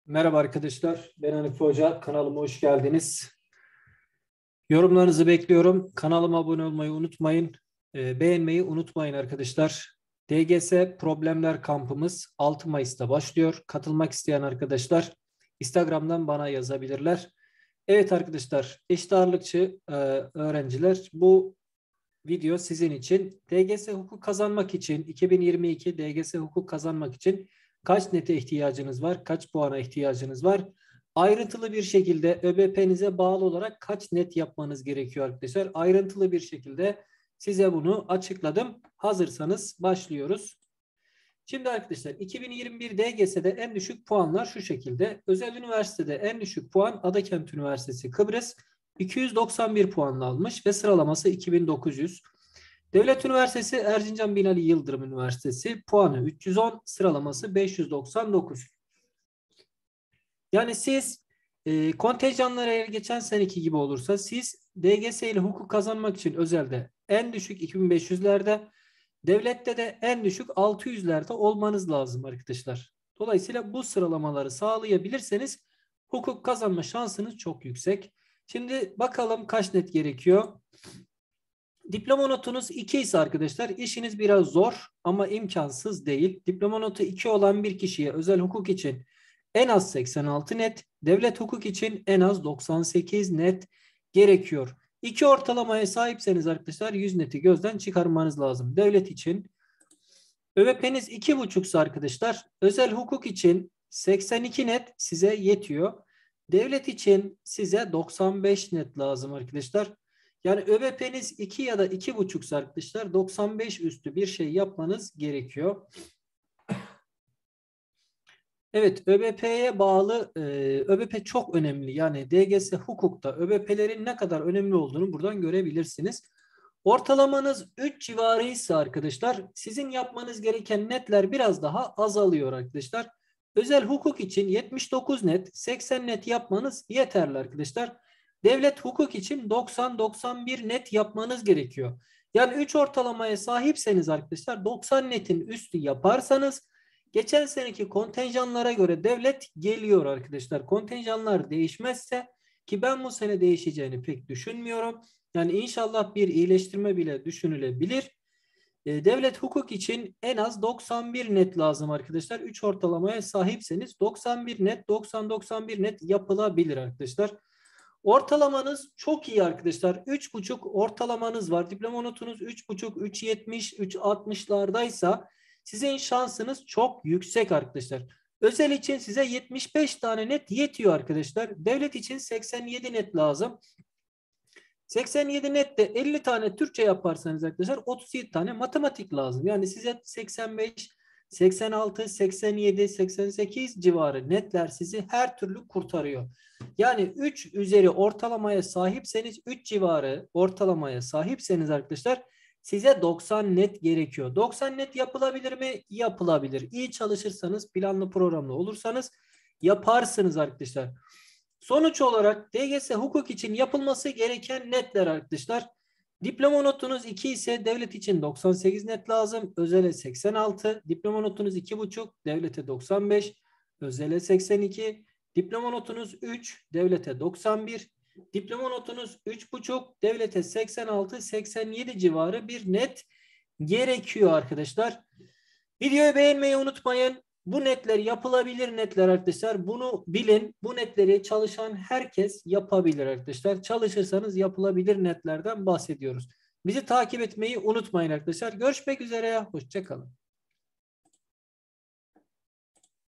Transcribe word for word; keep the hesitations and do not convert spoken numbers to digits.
Merhaba arkadaşlar, ben Hanifi Hoca. Kanalıma hoş geldiniz. Yorumlarınızı bekliyorum. Kanalıma abone olmayı unutmayın. Ee, beğenmeyi unutmayın arkadaşlar. D G S Problemler Kampımız altı Mayıs'ta başlıyor. Katılmak isteyen arkadaşlar Instagram'dan bana yazabilirler. Evet arkadaşlar, eşit ağırlıkçı e, öğrenciler, bu video sizin için. D G S hukuk kazanmak için, iki bin yirmi iki D G S hukuk kazanmak için kaç nete ihtiyacınız var? Kaç puana ihtiyacınız var? Ayrıntılı bir şekilde ÖBP'nize bağlı olarak kaç net yapmanız gerekiyor arkadaşlar? Ayrıntılı bir şekilde size bunu açıkladım. Hazırsanız başlıyoruz. Şimdi arkadaşlar iki bin yirmi bir D G S'de en düşük puanlar şu şekilde. Özel üniversitede en düşük puan Adakent Üniversitesi Kıbrıs iki yüz doksan bir puanla almış ve sıralaması iki bin dokuz yüz. Devlet Üniversitesi Erzincan Binali Yıldırım Üniversitesi puanı üç yüz on, sıralaması beş yüz doksan dokuz. Yani siz e, kontenjanlar eğer geçen seneki gibi olursa siz D G S ile hukuk kazanmak için özelde en düşük iki bin beş yüzlerde, devlette de en düşük altı yüzlerde olmanız lazım arkadaşlar. Dolayısıyla bu sıralamaları sağlayabilirseniz hukuk kazanma şansınız çok yüksek. Şimdi bakalım kaç net gerekiyor. Diploma notunuz iki ise arkadaşlar işiniz biraz zor ama imkansız değil. Diploma notu iki olan bir kişiye özel hukuk için en az seksen altı net, devlet hukuk için en az doksan sekiz net gerekiyor. iki ortalamaya sahipseniz arkadaşlar yüz neti gözden çıkarmanız lazım. Devlet için ÖBP'niz iki buçuksa arkadaşlar özel hukuk için seksen iki net size yetiyor. Devlet için size doksan beş net lazım arkadaşlar. Yani ÖBP'niz iki ya da iki buçuksa arkadaşlar doksan beş üstü bir şey yapmanız gerekiyor. Evet, ÖBP'ye bağlı e, ÖBP çok önemli. Yani D G S hukukta ÖBP'lerin ne kadar önemli olduğunu buradan görebilirsiniz. Ortalamanız üç civarıysa arkadaşlar sizin yapmanız gereken netler biraz daha azalıyor arkadaşlar. Özel hukuk için yetmiş dokuz net, seksen net yapmanız yeterli arkadaşlar. Devlet hukuk için doksan doksan bir net yapmanız gerekiyor. Yani üç ortalamaya sahipseniz arkadaşlar doksan netin üstü yaparsanız geçen seneki kontenjanlara göre devlet geliyor arkadaşlar. Kontenjanlar değişmezse, ki ben bu sene değişeceğini pek düşünmüyorum. Yani inşallah bir iyileştirme bile düşünülebilir. E, devlet hukuk için en az doksan bir net lazım arkadaşlar. üç ortalamaya sahipseniz doksan bir net, doksan doksan bir net yapılabilir arkadaşlar. Ortalamanız çok iyi arkadaşlar. üç buçuk ortalamanız var. Diploma notunuz üç buçuk, üç yetmiş, üç altmışlardaysa sizin şansınız çok yüksek arkadaşlar. Özel için size yetmiş beş tane net yetiyor arkadaşlar. Devlet için seksen yedi net lazım. seksen yedi nette elli tane Türkçe yaparsanız arkadaşlar otuz yedi tane matematik lazım. Yani size seksen beş, seksen altı, seksen yedi, seksen sekiz civarı netler sizi her türlü kurtarıyor. Yani üç üzeri ortalamaya sahipseniz, üç civarı ortalamaya sahipseniz arkadaşlar size doksan net gerekiyor. doksan net yapılabilir mi? Yapılabilir. İyi çalışırsanız, planlı programlı olursanız yaparsınız arkadaşlar. Sonuç olarak D G S hukuk için yapılması gereken netler arkadaşlar. Diploma notunuz iki ise devlet için doksan sekiz net lazım. Özele seksen altı. Diploma notunuz iki buçuk, devlete doksan beş. Özele seksen iki. Diploma notunuz üç, devlete doksan bir. Diploma notunuz üç buçuk, devlete seksen altı seksen yedi civarı bir net gerekiyor arkadaşlar. Videoyu beğenmeyi unutmayın. Bu netler yapılabilir netler arkadaşlar. Bunu bilin. Bu netleri çalışan herkes yapabilir arkadaşlar. Çalışırsanız yapılabilir netlerden bahsediyoruz. Bizi takip etmeyi unutmayın arkadaşlar. Görüşmek üzere. Hoşça kalın.